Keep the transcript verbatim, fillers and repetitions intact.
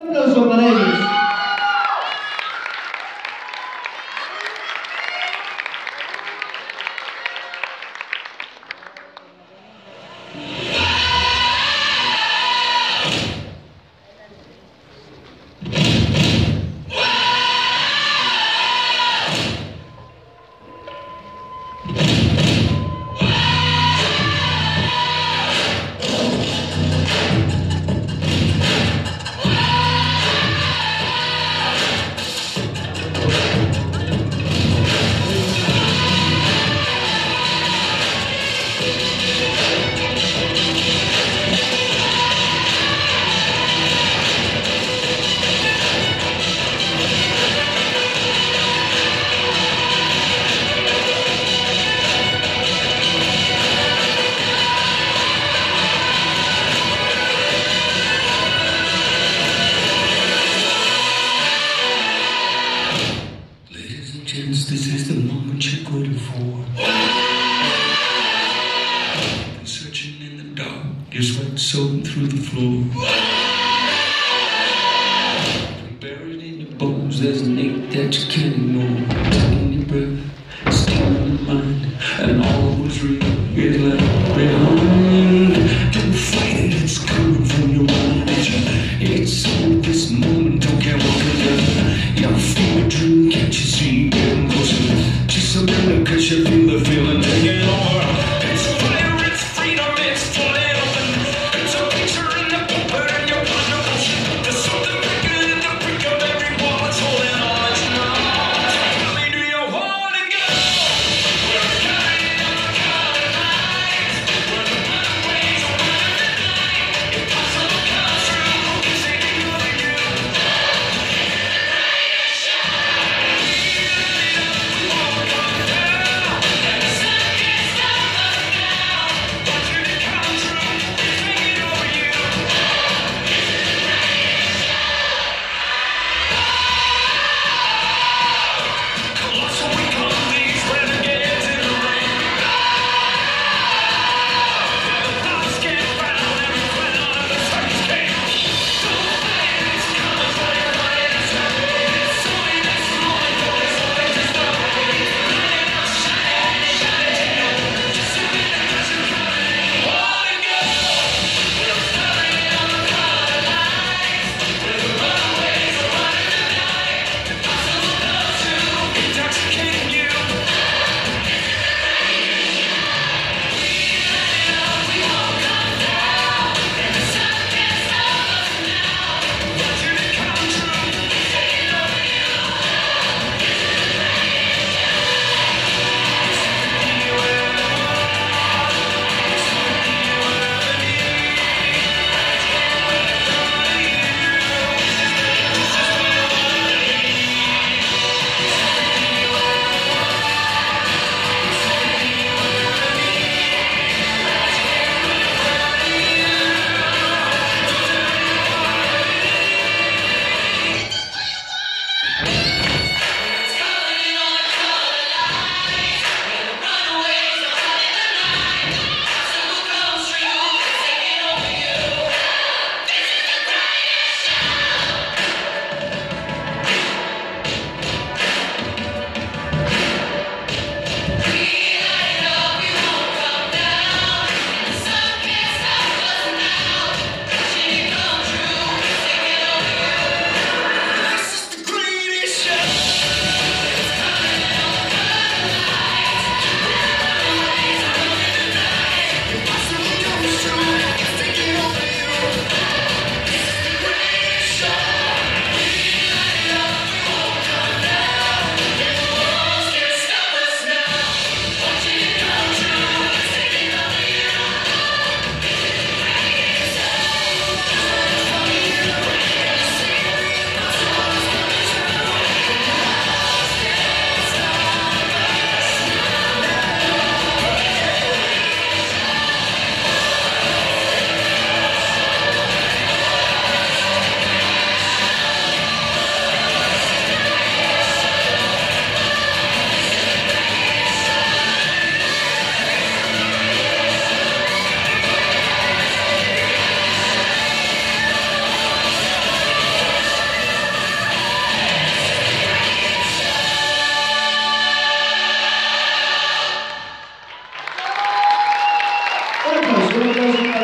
knows what my name is. This is the moment you're waiting for. Been searching in the dark, your sweat soaking through the floor. Been buried in your bones, there's an ache that you can't ignore. Taking your breath, stealing your mind, and all that was real is left behind. Don't fight it, it's coming from your mind. It's in this moment, don't care what it is. Your favorite dream, can't you see? Getting closer, just surrender, cause you feel the feeling taking over. It's fire, it's freedom, it's flooded open. It's a picture in the pulpit and you're under motion. There's something bigger in the brick of every wall that's holding on. It's not really do your heart and get Un aplauso.